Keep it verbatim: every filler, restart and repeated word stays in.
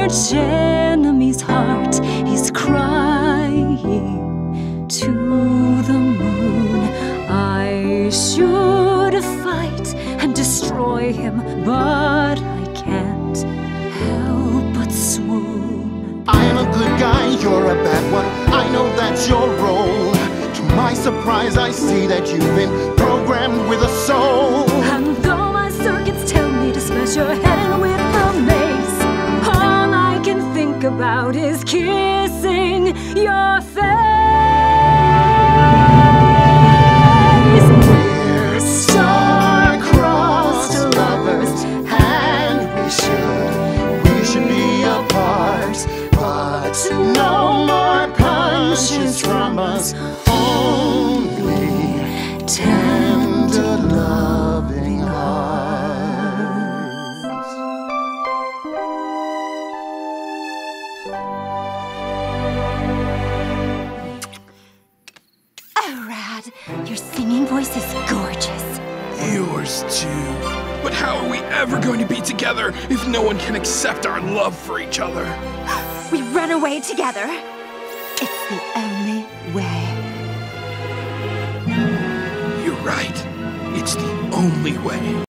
arch enemy's heart. He's crying to the moon. I should fight and destroy him, but I can't help but swoon. I'm a good guy, you're a bad one. I know that's your role. To my surprise, I see that you've been programmed with a soul. And though my circuits tell me to smash your head in with a mace, all I can think about is kissing your face. We're star-crossed lovers, and we should, we should be apart. But no more punches from us, only tender loving hearts. Oh, Rad, your singing voice is gorgeous. Yours too. But how are we ever going to be together if no one can accept our love for each other? We run away together. It's the only way. You're right. It's the only way.